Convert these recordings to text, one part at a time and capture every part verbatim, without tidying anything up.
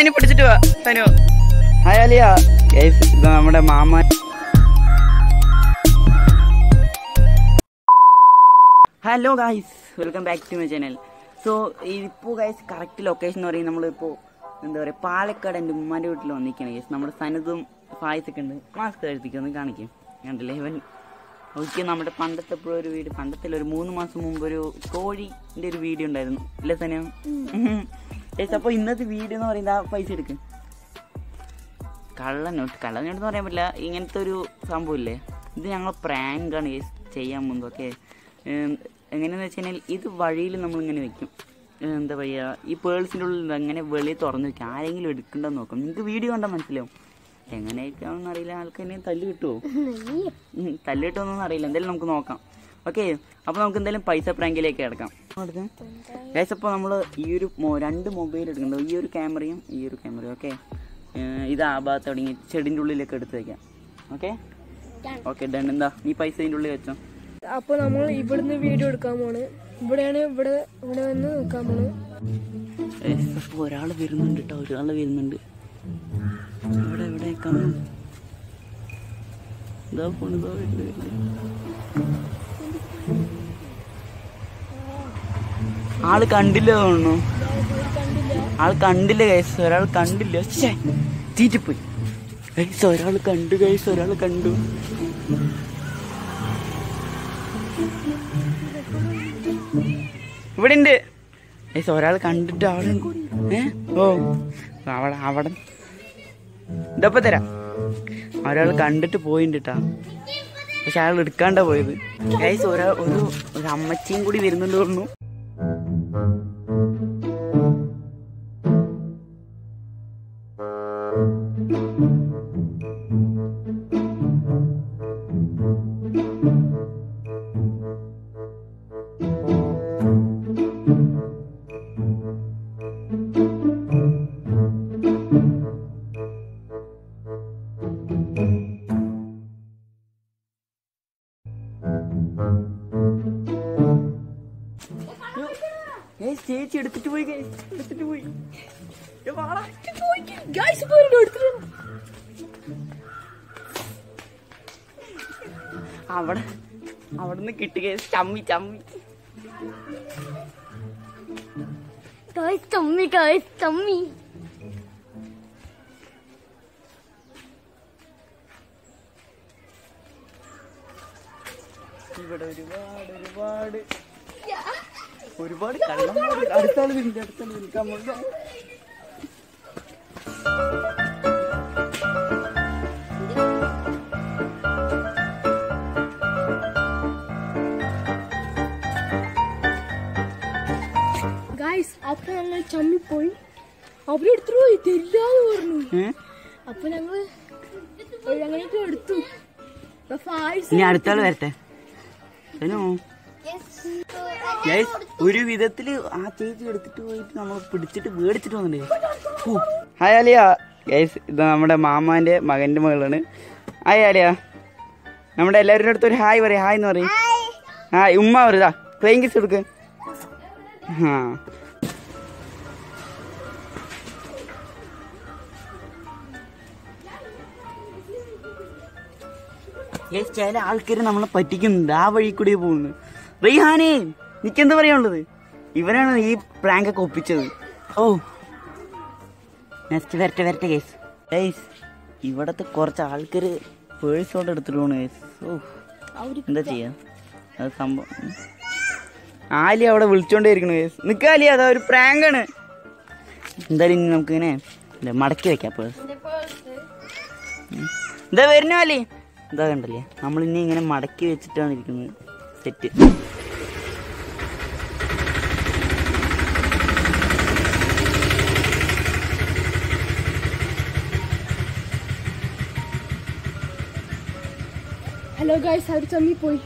അതിനെ പിടിച്ചിട്ട് വാ തനു. ഹായ് അലിയ. ഗൈസ് ഇത് നമ്മുടെ മാമൻ. Hello guys, welcome back to my channel. So ഇപ്പോൾ ഗൈസ് കറക്റ്റ് ലൊക്കേഷൻ എന്ന് പറയുന്നത് നമ്മളിപ്പോൾ എന്താ പറയുക പാലക്കാട് എൻ്റെ ഉമ്മാൻ്റെ വീട്ടിൽ വന്നിരിക്കുകയാണ് ഗൈസ്. നമ്മുടെ സനതും ഫായ്സൊക്കെ ഉണ്ട്. മാസ്ക് കഴിപ്പിക്കൊന്ന് കാണിക്കും കണ്ടില്ലേ ഇവൻ. ഓക്കെ, നമ്മുടെ പണ്ടത്തെ എപ്പോഴും ഒരു വീഡിയോ, പണ്ടത്തെ ഒരു മൂന്ന് മാസം മുമ്പ് ഒരു കോഴിൻ്റെ ഒരു വീഡിയോ ഉണ്ടായിരുന്നു അല്ലേ സന? ഗൈസ് അപ്പോൾ ഇന്നത്തെ വീഡിയോ എന്ന് പറയുന്നത് ആ പൈസ എടുക്കും കള്ളനോട്ട്. കള്ളനോട്ട് എന്ന് പറയാൻ പറ്റില്ല, ഇങ്ങനത്തെ ഒരു സംഭവമില്ലേ, ഇത് ഞങ്ങൾ പ്രാങ്കാണ് ഗൈസ് ചെയ്യാൻ മുമ്പ്. ഓക്കെ, എങ്ങനെയാണെന്ന് വെച്ച് കഴിഞ്ഞാൽ ഇത് വഴിയിൽ നമ്മളിങ്ങനെ വെക്കും. എന്താ പറയുക, ഈ പേഴ്സിൻ്റെ ഉള്ളിൽ അങ്ങനെ വെളിയിൽ തുറന്ന് വെക്കും. ആരെങ്കിലും എടുക്കണ്ടെന്ന് നോക്കാം. നിങ്ങൾക്ക് വീഡിയോ കണ്ടാൽ മനസ്സിലാവും. എങ്ങനെയൊക്കെയാണെന്ന് അറിയില്ല, ആൾക്ക് തന്നെ തല്ല് കിട്ടുമോ തല്ല് കിട്ടുമോന്നൊന്നും അറിയില്ല. എന്തായാലും നമുക്ക് നോക്കാം. ഓക്കെ, അപ്പോൾ നമുക്ക് എന്തായാലും പൈസ പ്രാങ്കിലേക്ക് കിടക്കാം. ഗൈസ് അപ്പോൾ നമ്മൾ ഈ ഒരു രണ്ട് മൊബൈൽ എടുക്കുന്നുണ്ട്, ഈ ഒരു ക്യാമറയും ഈ ഒരു ക്യാമറയും. ഓക്കെ, ഇത് ആ ഭാഗത്ത് തുടങ്ങി ചെടിൻ്റെ ഉള്ളിലേക്ക് എടുത്ത് വയ്ക്കാം. Okay okay done. എന്താ നീ പൈസ ഇതിൻ്റെ ഉള്ളിൽ വെച്ചോ. അപ്പോൾ നമ്മൾ ഇവിടുന്ന് വീഡിയോ എടുക്കാൻ പോണ്. ഇവിടെയാണ് ഇവിടെ ഇവിടെ വന്ന് നിൽക്കാൻ പോണ്. അപ്പോൾ ഒരാൾ വരുന്നുണ്ട് കേട്ടോ, ഒരാൾ വരുന്നുണ്ട്. ഇവിടെ എവിടെ ഇതാ പോണതോ ആള് കണ്ടില്ല തോന്നുന്നു. ആൾ കണ്ടില്ല ഗൈസ്, ഒരാൾ കണ്ടില്ല. തീറ്റിപ്പോയി ഗൈസ്, ഒരാൾ കണ്ടു ഗൈസ്, ഒരാൾ കണ്ടു. ഇവിടെ ഉണ്ട് ഗൈസ്, ഒരാൾ കണ്ടിട്ട് ആള് ഏ ഓ അവിടെ അവിടെ ഇതപ്പം തരാം. ഒരാൾ കണ്ടിട്ട് പോയിട്ടുണ്ട് കേട്ടാ, പക്ഷെ അയാൾ എടുക്കാണ്ടാ പോയത് ഗൈസ്. ഒരാൾ ഒരു ഒരു അമ്മച്ചിയും കൂടി വരുന്നുണ്ട് തോന്നുന്നു. ചേച്ചി എടുത്തിട്ട് പോയി എടുത്തിട്ട് പോയി അവിടെ അവിടുന്ന് കിട്ടി ചമ്മി ചമ്മി ചമ്മി ചമ്മി ഇവിടെ ഒരുപാട് ഒരുപാട് ഒരുപാട് കള്ളന്മാർ. അടുത്താൾ വരുന്നുണ്ട്, അടുത്താൾ വിളിക്കാൻ പോകുക. ഗൈസ് അപ്പൊ ഞങ്ങൾ ചമ്മിപ്പോയി, അവരെടുത്തു പോയി തരില്ലാന്ന് പറഞ്ഞു. അപ്പൊ ഞങ്ങള് ഞങ്ങൾക്ക് എടുത്തു. ഇനി അടുത്താൾ വരട്ടെ. ഒരു വിധത്തില് ആ ചേച്ചി എടുത്തിട്ട് പോയിട്ട് നമ്മൾ പിടിച്ചിട്ട് മേടിച്ചിട്ട് വന്നിട്ടുണ്ട്. ഹായ് ആലിയ. ഗൈസ് ഇത് നമ്മുടെ മാമാന്റെ മകന്റെ മകളാണ്. ഹായ് ആലിയ. നമ്മുടെ എല്ലാവരുടെ അടുത്ത് ഒരു ഹായ് പറയും. ഹായ് എന്ന് പറയും. ഹായ് ഉമ്മ പറയുതാ പ്ലേയിങ് കിസ് എടുക്ക്. ആ ഗൈസ് ചില ആൾക്കാർ നമ്മളെ പറ്റിക്കുന്നുണ്ട്, ആ വഴി കൂടി പോകുന്നു. റീഹാനെ നിക്കെന്താ പറയാനുള്ളത്? ഇവരാണ് ഈ പ്രാങ്ക് ഒക്കെ ഒപ്പിച്ചത്. ഓ നെക്സ്റ്റ് വരട്ടെ വരട്ടെ ഗൈസ്. ഗൈസ് ഇവിടത്തെ കുറച്ച് ആൾക്കാർ പേഴ്സ് കൊണ്ട് എടുത്തിട്ട് പോണു ഗൈസ്. ഓ എന്താ ചെയ്യാ, അത് സംഭവം. ആലി അവിടെ വിളിച്ചോണ്ടേ ഇരിക്കണു ഗൈസ്. നിക്കാലി, അതാ ഒരു പ്രാങ്കാണ്. എന്തായാലും ഇനി നമുക്കിങ്ങനെ മടക്കി വെക്കാം പേഴ്സ്. എന്താ വരുന്ന ആലി? എന്താ കണ്ടല്ലേ, നമ്മളിനി ഇങ്ങനെ മടക്കി വെച്ചിട്ടാണ് ഇരിക്കുന്നത്. സെറ്റ്. ഹലോ ഗൈസ്, അവർ ചമ്മിപ്പോയി.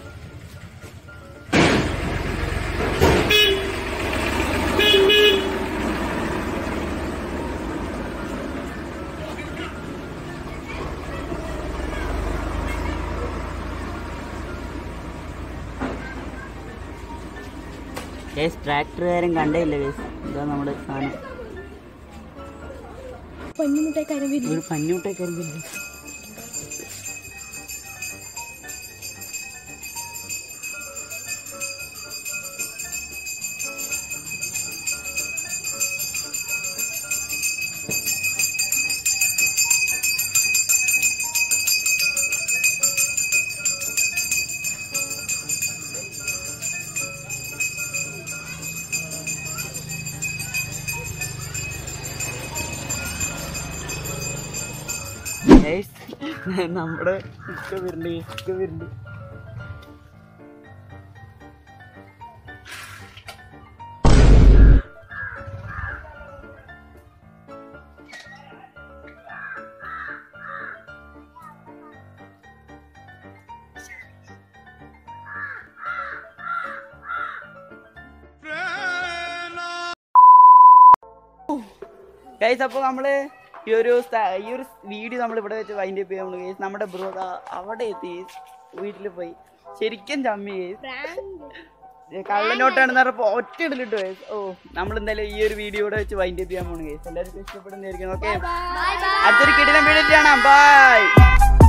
ഗൈസ് ട്രാക്ടറുകാരൻ കണ്ടേ ഇല്ല ഗൈസ്. ഇതാ നമ്മുടെ സാധനം. പഞ്ഞിമുട്ടേക്കാരൻ വരും. ഒരു പഞ്ഞിമുട്ടേക്കാരൻ വരും. നമ്മുടെ ഇക്ക വരുന്നുണ്ട് ഇക്ക വരുന്നുണ്ട്. ഗൈസ് അപ്പോൾ നമ്മള് ഈ ഒരു ഈ ഒരു വീഡിയോ നമ്മൾ ഇവിടെ വെച്ച് വൈൻഡ് അപ്പ് ചെയ്യാൻ ഗൈസ്. നമ്മുടെ ബ്രോ അവിടെ എത്തി വീട്ടിൽ പോയി ശരിക്കും ചമ്മി ഗൈസ്. കള്ളനോട്ടാണെന്ന് പറഞ്ഞപ്പോ ഒറ്റ ഇടലിട്ടു ഗൈസ്. ഓ നമ്മളെന്തായാലും ഈ ഒരു വീഡിയോ ഇവിടെ വെച്ച് വൈൻഡ് അപ്പ് ചെയ്യാൻ പോണു ഗൈസ്. എല്ലാവർക്കും ഇഷ്ടപ്പെടുന്നതായിരിക്കും. ഓക്കെ അടുത്തൊരു കിടിലൻ വീഡിയോ കാണാം. ബൈ.